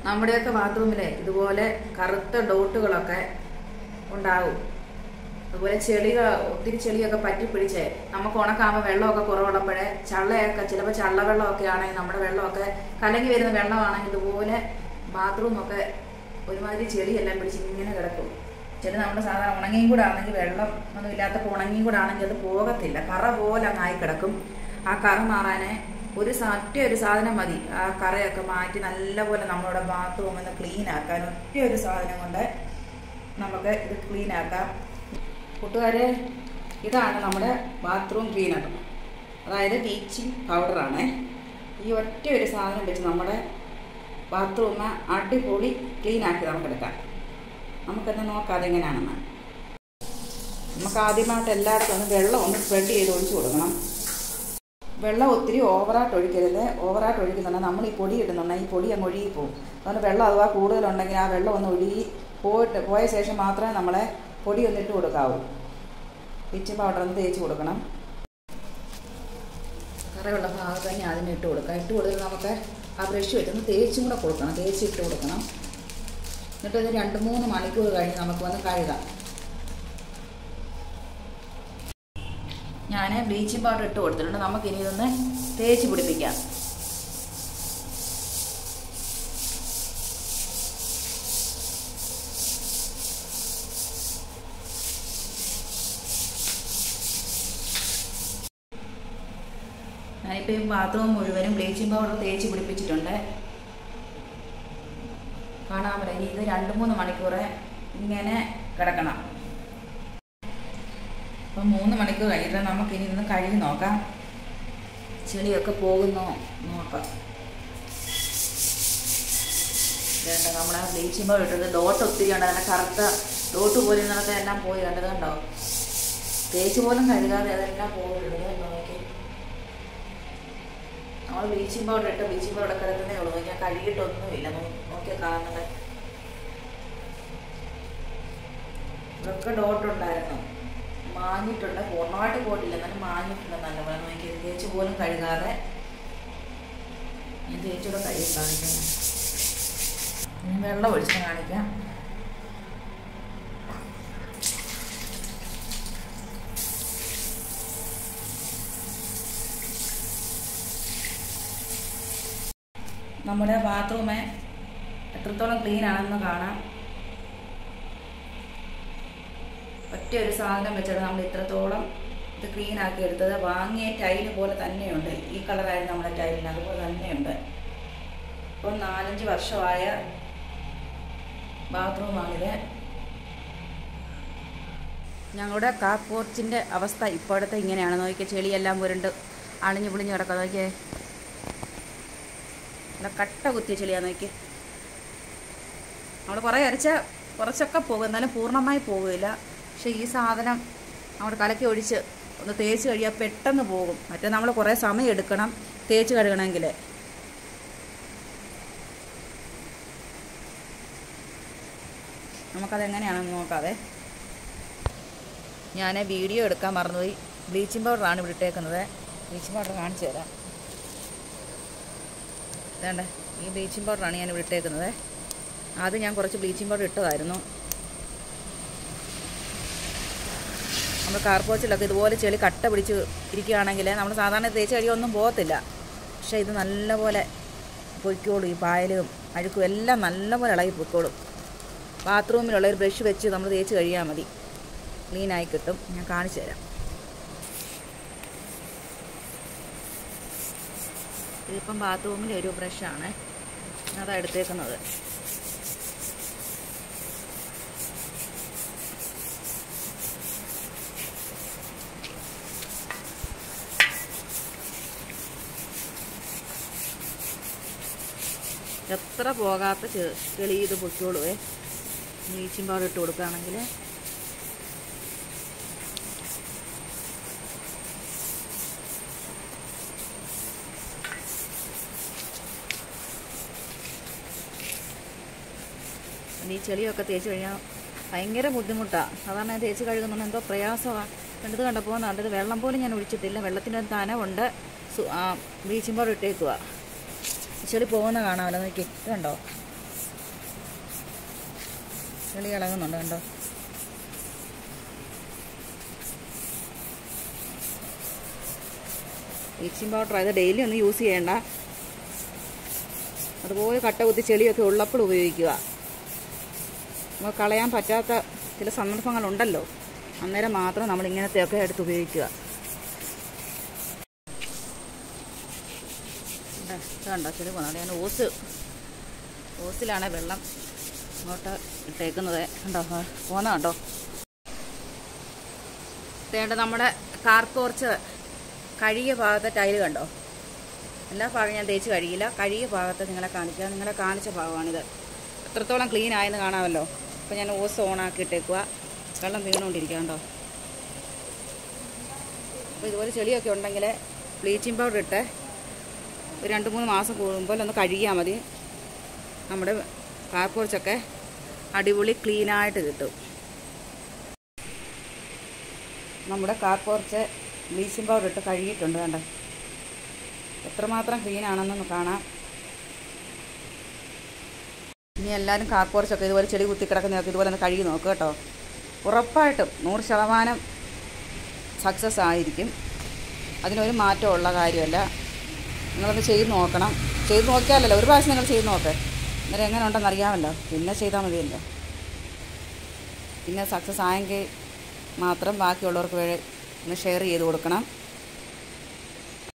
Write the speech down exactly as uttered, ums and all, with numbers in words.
നമ്മുടെയൊക്കെ ബാത്റൂമിലെ ഇതുപോലെ കറുത്ത ഡോട്ടുകളൊക്കെ ഉണ്ടാകും. അതുപോലെ ചെളികൾ ഒത്തിരി ചെളിയൊക്കെ പറ്റി പിടിച്ച് നമുക്ക് ഉണക്കാകുമ്പോൾ വെള്ളമൊക്കെ കുറവുള്ളപ്പോഴേ ചള്ളയൊക്കെ ചിലപ്പോൾ ചള്ളവെള്ളമൊക്കെ ആണെങ്കിൽ നമ്മുടെ വെള്ളമൊക്കെ കലങ്ങി വരുന്ന വെള്ളമാണെങ്കിൽ ഇതുപോലെ ബാത്റൂമൊക്കെ ഒരുമാതിരി ചെളിയെല്ലാം പിടിച്ച് ഇങ്ങനെ കിടക്കും. ചെളി നമ്മുടെ സാധാരണ ഉണങ്ങിയും കൂടെ ആണെങ്കിൽ വെള്ളം ഒന്നും ഇല്ലാത്തപ്പോൾ ഉണങ്ങിയും കൂടെ ആണെങ്കിൽ അത് പോകത്തില്ല, കറ പോലെ അങ്ങായി കിടക്കും. ആ കറ മാറാനെ ഒരു ഒറ്റ ഒരു സാധനം മതി ആ കറയൊക്കെ മാറ്റി നല്ലപോലെ നമ്മുടെ ബാത്റൂം ഒന്ന് ക്ലീൻ ആക്കാൻ. ഒറ്റ ഒരു സാധനം കൊണ്ട് നമുക്ക് ഇത് ക്ലീൻ ആക്കാം. കൂട്ടുകാരെ, ഇതാണ് നമ്മുടെ ബാത്റൂം ക്ലീനർ, അതായത് ബ്ലീച്ചിങ് പൗഡറാണ്. ഈ ഒറ്റ ഒരു സാധനം വെച്ച് നമ്മുടെ ബാത്റൂം അടിപൊളി ക്ലീൻ ആക്കി നമുക്കെടുക്കാം. നമുക്കെന്ന് നോക്കാം അതെങ്ങനെയാണെന്ന്. നമുക്ക് ആദ്യമായിട്ട് എല്ലായിടത്തും ഒന്ന് വെള്ളം ഒന്ന് സ്പ്രെഡ് ചെയ്ത് ഒഴിച്ചു കൊടുക്കണം. വെള്ളം ഒത്തിരി ഓവറായിട്ട് ഒഴിക്കരുത്. ഓവറായിട്ട് ഒഴിക്കുന്നുണ്ടെങ്കിൽ നമ്മൾ ഈ പൊടി ഇടുന്നുണ്ടെങ്കിൽ ഈ പൊടി അങ്ങ് ഒഴുകി പോകും. അതുകൊണ്ട് വെള്ളം അഥവാ കൂടുതലുണ്ടെങ്കിൽ ആ വെള്ളം ഒന്ന് ഒഴുകി പോയിട്ട് പോയ ശേഷം മാത്രമേ നമ്മളെ പൊടി ഒന്നിട്ട് കൊടുക്കാവൂ. ബ്ലീച്ചിങ് പൗഡർ ഒന്ന് തേച്ച് കൊടുക്കണം. കറയുള്ള ഭാഗത്ത് തന്നെ അതിനിട്ട് കൊടുക്കാം. ഇട്ട് കൊടുത്തിട്ട് നമുക്ക് ആ ബ്രഷ് വെച്ചൊന്ന് തേച്ചും കൂടെ കൊടുക്കണം. തേച്ചിട്ട് കൊടുക്കണം. എന്നിട്ട് ഇത് രണ്ട് മൂന്ന് മണിക്കൂർ കഴിഞ്ഞ് നമുക്ക് വന്ന് കഴുകാം. ഞാൻ ബ്ലീച്ചിങ് പൗഡർ ഇട്ട് കൊടുത്തിട്ടുണ്ട്. നമുക്കിനി ഇതൊന്ന് തേച്ച് പിടിപ്പിക്കാം. ഞാനിപ്പോൾ ഈ ബാത്റൂം മുഴുവനും ബ്ലീച്ചിങ് പൗഡർ തേച്ച് പിടിപ്പിച്ചിട്ടുണ്ട്. കാണാൻ പറ്റും. ഇനി ഇത് രണ്ട് മൂന്ന് മണിക്കൂർ ഇങ്ങനെ കിടക്കണം. അപ്പം മൂന്ന് മണിക്കൂർ കഴിഞ്ഞിട്ട് നമുക്കിനി ഇന്ന് കഴുകി നോക്കാം. ചെളിയൊക്കെ പോകുന്നോ നോക്കാം. വേണ്ട, നമ്മുടെ ബ്ലീച്ചിങ് പൗഡർ ഇട്ടത് ഡോട്ട് ഒത്തിരി ഉണ്ട്. അതിൻ്റെ കറുത്ത ഡോട്ട് പോലെ നിന്നൊക്കെ എല്ലാം പോയി കണ്ടത് കണ്ടോ. തേച്ച് പോലും കഴുകാതെ അതെല്ലാം പോയിട്ടുണ്ട്. നോക്കി നമ്മൾ ബ്ലീച്ചിങ് പൗഡർ ഇട്ട് ബ്ലീച്ചിങ് പൗഡർ കിടക്കുന്നേ ഉള്ളൂ. ഞാൻ കഴുകിയിട്ടൊന്നുമില്ല. നോക്കിയാൽ കാണുന്നത് ഇതൊക്കെ ഡോട്ടുണ്ടായിരുന്നു. മാഞ്ഞിട്ടുണ്ട്. പൂർണ്ണമായിട്ട് പോയിട്ടില്ല, എന്നാലും മാഞ്ഞിട്ടുണ്ട് നല്ലപോലെ. നോക്കി തേച്ച് പോലും കഴുകാതെ ഞാൻ തേച്ചൂടെ കഴുകി കാണിക്കാം. ഇനി വെള്ളം ഒഴിച്ച് കാണിക്കാം. നമ്മുടെ ബാത്റൂമ് എത്രത്തോളം ക്ലീൻ ആണെന്ന് കാണാം. ഒറ്റ ഒരു സാധനം വെച്ചിട്ട് നമ്മൾ ഇത്രത്തോളം ഇത് ക്ലീൻ ആക്കി എടുത്തത്. വാങ്ങിയ ടൈല് പോലെ തന്നെയുണ്ട്. ഈ കളറായിരുന്നു നമ്മുടെ ടൈലിന്, അതുപോലെ തന്നെയുണ്ട്. ഇപ്പോൾ നാലഞ്ച് വർഷമായ ബാത്റൂമാണിത്. ഞങ്ങളുടെ കാർ പോർച്ചിൻ്റെ അവസ്ഥ ഇപ്പോഴത്തെ ഇങ്ങനെയാണ്. നോക്കിയാൽ ചെളിയെല്ലാം പുരണ്ട് അണിഞ്ഞു പൊളിഞ്ഞ് കിടക്കാം. നോക്കിയേ, നല്ല കട്ട കുത്തിയ ചെളിയാണ്. നോക്കി നമ്മൾ കുറേ അരച്ചാൽ കുറച്ചൊക്കെ പോകും, എന്നാലും പൂർണ്ണമായി പോകില്ല. പക്ഷേ ഈ സാധനം നമ്മൾ കലക്കി ഒഴിച്ച് ഒന്ന് തേച്ച് കഴിയാൽ പെട്ടെന്ന് പോകും. മറ്റേ നമ്മൾ കുറേ സമയം എടുക്കണം തേച്ച് കഴുകണമെങ്കിൽ. നമുക്കതെങ്ങനെയാണെന്ന് നോക്കാതെ. ഞാൻ വീഡിയോ എടുക്കാൻ മറന്നുപോയി. ബ്ലീച്ചിങ് പൗഡറാണ് ഇവിടെ ഇട്ടേക്കുന്നത്. ബ്ലീച്ചിങ് പൗഡർ കാണിച്ചു തരാം. വേണ്ട, ഈ ബ്ലീച്ചിങ് പൗഡറാണ് ഞാൻ ഇവിടെ ഇട്ടേക്കുന്നത്. ആദ്യം ഞാൻ കുറച്ച് ബ്ലീച്ചിങ് പൗഡർ ഇട്ടതായിരുന്നു. നമ്മൾ കാർപോച്ചിലൊക്കെ ഇതുപോലെ ചെളി കട്ട പിടിച്ച് ഇരിക്കുകയാണെങ്കിൽ നമ്മൾ സാധാരണ തേച്ച് കഴിയൊന്നും പോകത്തില്ല. പക്ഷേ ഇത് നല്ലപോലെ പൊയ്ക്കോളും. ഈ പായലും അഴുക്കും എല്ലാം നല്ലപോലെ ഇളകി പൊയ്ക്കോളും. ബാത്റൂമിലുള്ള ഒരു ബ്രഷ് വെച്ച് നമ്മൾ തേച്ച് കഴിയാൽ മതി, ക്ലീനായി കിട്ടും. ഞാൻ കാണിച്ചു തരാം. ഇതിപ്പം ബാത്റൂമിൻ്റെ ഒരു ബ്രഷാണ്, അതാണ് എടുത്തേക്കുന്നത്. എത്ര പോകാത്ത ചെളി ഇത് പൊയ്ക്കോളുവേ ബ്ലീച്ചിങ് പൗഡർ ഇട്ട് കൊടുക്കുകയാണെങ്കിൽ. ഈ ചെളിയൊക്കെ തേച്ച് കഴിഞ്ഞാൽ ഭയങ്കര ബുദ്ധിമുട്ടാണ്. സാധാരണ തേച്ച് കഴുകുന്നുണ്ട് എന്തോ പ്രയാസമാണ്. കണ്ടത് കണ്ടപ്പോൾ നല്ലത് വെള്ളം പോലും ഞാൻ ഒഴിച്ചിട്ടില്ല. വെള്ളത്തിൻ്റെ നനവുണ്ട്. Bleaching powder ഇട്ടേക്കുക. ചെളി പോകുന്ന കാണാമല്ലോ. നോക്കി, ഇത് കണ്ടോ, ചെളി ഇളകുന്നുണ്ട് കണ്ടോ. ബ്ലീച്ചിങ് പൗഡർ അത് ഡെയിലി ഒന്നും യൂസ് ചെയ്യേണ്ട. അതുപോലെ കട്ട കുത്തി ചെളിയൊക്കെ ഉള്ളപ്പോൾ ഉപയോഗിക്കുക. നമുക്ക് കളയാൻ പറ്റാത്ത ചില സന്ദർഭങ്ങളുണ്ടല്ലോ, അന്നേരം മാത്രം നമ്മൾ ഇങ്ങനത്തെയൊക്കെ എടുത്ത് ഉപയോഗിക്കുക. കണ്ടോ ചെളി പോകുന്നത്. ഞാൻ ഓസ് ഓസിലാണ് വെള്ളം ഇങ്ങോട്ട് ഇട്ടേക്കുന്നത്. കണ്ടോ പോകുന്ന കണ്ടോ. വേണ്ട നമ്മുടെ കാർ പോർച്ച് കഴുകിയ ഭാഗത്തെ ടൈല് കണ്ടോ. എല്ലാ ഭാഗം ഞാൻ തേച്ച് കഴുകിയില്ല, കഴുകിയ ഭാഗത്ത് നിങ്ങളെ കാണിക്കുക. നിങ്ങളെ കാണിച്ച ഭാഗമാണിത്. എത്രത്തോളം ക്ലീൻ ആയെന്ന് കാണാമല്ലോ. അപ്പോൾ ഞാൻ ഓസ് ഓണാക്കി ഇട്ടേക്കുക. വെള്ളം വീണുകൊണ്ടിരിക്കുക കണ്ടോ. അപ്പോൾ ഇതുപോലെ ചെളിയൊക്കെ ഉണ്ടെങ്കിൽ ബ്ലീച്ചിങ് പൗഡർ ഇട്ട് ഒരു രണ്ട് മൂന്ന് മാസം കൂടുമ്പോൾ ഒന്ന് കഴുകിയാൽ മതി. നമ്മുടെ കാർ പോർച്ചൊക്കെ അടിപൊളി ക്ലീനായിട്ട് കിട്ടും. നമ്മുടെ കാർ പോർച്ച് ബ്ലീച്ചിങ് പൗഡർ ഇട്ട് കഴുകിയിട്ടുണ്ട് കണ്ടോ. എത്രമാത്രം ക്ലീൻ ആണെന്നൊന്ന് കാണാം. ഇനി എല്ലാവരും കാർ പോർച്ചൊക്കെ ഇതുപോലെ ചെളി കുത്തി കിടക്കുന്നതൊക്കെ ഇതുപോലെ ഒന്ന് കഴുകി നോക്കുക കേട്ടോ. ഉറപ്പായിട്ടും നൂറ് ശതമാനം സക്സസ് ആയിരിക്കും. അതിനൊരു മാറ്റമുള്ള കാര്യമല്ല. നിങ്ങളൊന്ന് ചെയ്ത് നോക്കണം. ചെയ്ത് നോക്കിയാലല്ലോ, ഒരു പ്രാവശ്യം നിങ്ങൾ ചെയ്ത് നോക്ക്. അന്നേരം എങ്ങനെ ഉണ്ടെന്ന് അറിയാമല്ലോ. പിന്നെ ചെയ്താൽ മതിയല്ലോ. പിന്നെ സക്സസ് ആയെങ്കിൽ മാത്രം ബാക്കിയുള്ളവർക്ക് ഒന്ന് ഷെയർ ചെയ്ത് കൊടുക്കണം.